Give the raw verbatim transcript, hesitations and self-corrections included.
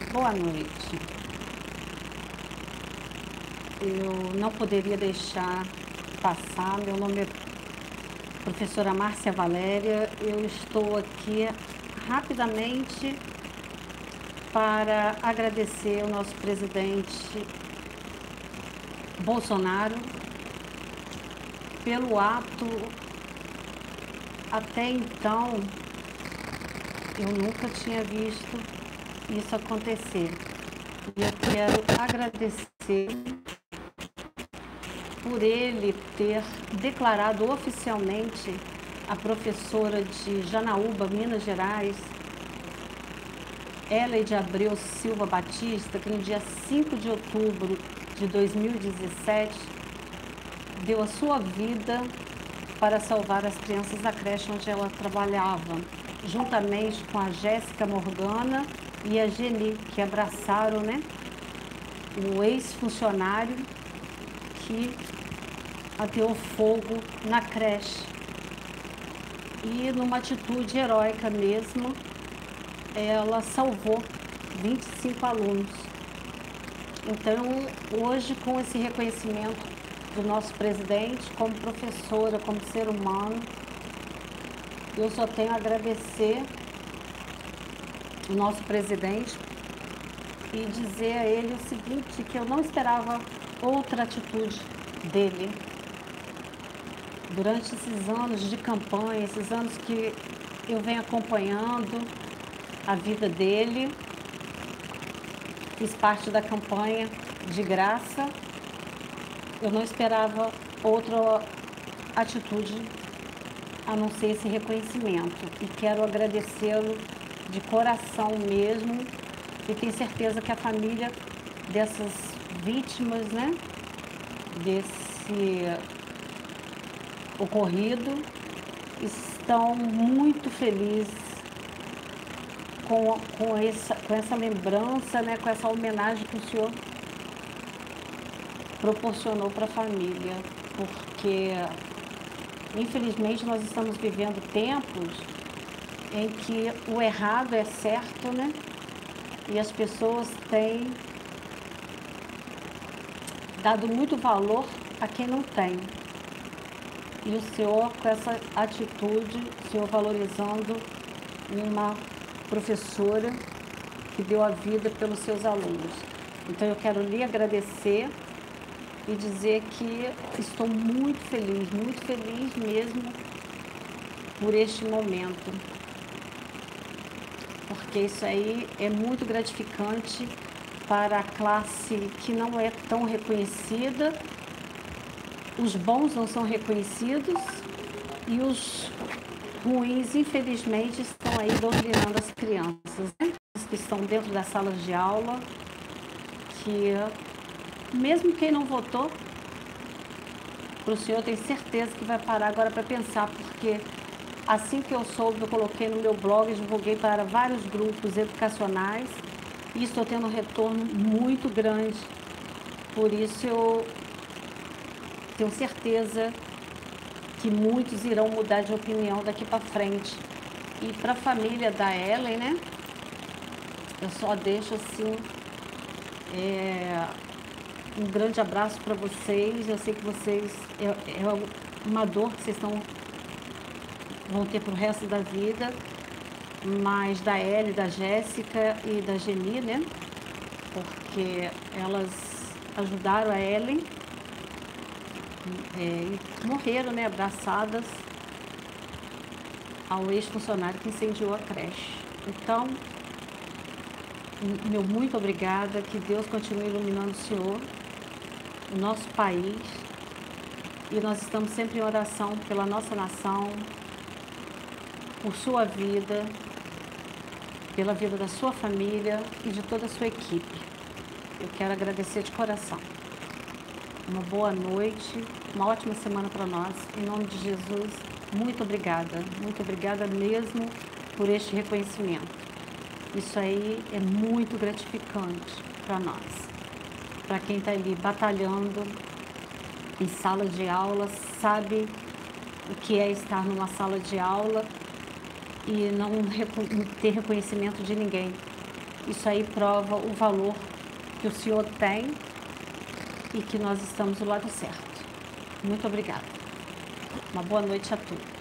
Boa noite. Eu não poderia deixar passar. Meu nome é professora Márcia Valéria. Eu estou aqui rapidamente para agradecer ao nosso presidente Bolsonaro pelo ato. Até então, eu nunca tinha visto isso acontecer. E eu quero agradecer por ele ter declarado oficialmente a professora de Janaúba, Minas Gerais, Eleide Abreu Silva Batista, que no dia cinco de outubro de dois mil e dezessete deu a sua vida para salvar as crianças da creche onde ela trabalhava, juntamente com a Jéssica Morgana e a Geni, que abraçaram, né, o ex-funcionário que ateou fogo na creche. E numa atitude heróica mesmo, ela salvou vinte e cinco alunos. Então, hoje, com esse reconhecimento do nosso presidente, como professora, como ser humano, eu só tenho a agradecer o nosso presidente e dizer a ele o seguinte, que eu não esperava outra atitude dele. Durante esses anos de campanha, esses anos que eu venho acompanhando a vida dele, fiz parte da campanha de graça, eu não esperava outra atitude a não ser esse reconhecimento. E quero agradecê-lo de coração mesmo, e tenho certeza que a família dessas vítimas, né, desse ocorrido, estão muito felizes com, com, essa, com essa lembrança, né, com essa homenagem que o senhor proporcionou para a família, porque infelizmente nós estamos vivendo tempos em que o errado é certo, né? E as pessoas têm dado muito valor a quem não tem. E o senhor, com essa atitude, o senhor valorizando uma professora que deu a vida pelos seus alunos. Então eu quero lhe agradecer e dizer que estou muito feliz, muito feliz mesmo por este momento. Porque isso aí é muito gratificante para a classe que não é tão reconhecida. Os bons não são reconhecidos e os ruins, infelizmente, estão aí doutrinando as crianças, né? Os que estão dentro das salas de aula, que mesmo quem não votou, para o senhor, eu tenho certeza que vai parar agora para pensar, porque assim que eu soube, eu coloquei no meu blog, divulguei para vários grupos educacionais e estou tendo um retorno muito grande. Por isso eu tenho certeza que muitos irão mudar de opinião daqui para frente. E para a família da Ellen, né, eu só deixo assim é, um grande abraço para vocês. Eu sei que vocês, é, é uma dor que vocês estão, vão ter para o resto da vida, mas da Ellen, da Jéssica e da Geni, né, porque elas ajudaram a Ellen, É, e morreram, né, abraçadas ao ex-funcionário que incendiou a creche. Então, meu muito obrigada, que Deus continue iluminando o senhor, o nosso país, e nós estamos sempre em oração pela nossa nação, por sua vida, pela vida da sua família e de toda a sua equipe. Eu quero agradecer de coração. Uma boa noite, uma ótima semana para nós. Em nome de Jesus, muito obrigada. Muito obrigada mesmo por este reconhecimento. Isso aí é muito gratificante para nós. Para quem está ali batalhando em sala de aula, sabe o que é estar numa sala de aula e não ter reconhecimento de ninguém. Isso aí prova o valor que o senhor tem e que nós estamos do lado certo. Muito obrigada. Uma boa noite a todos.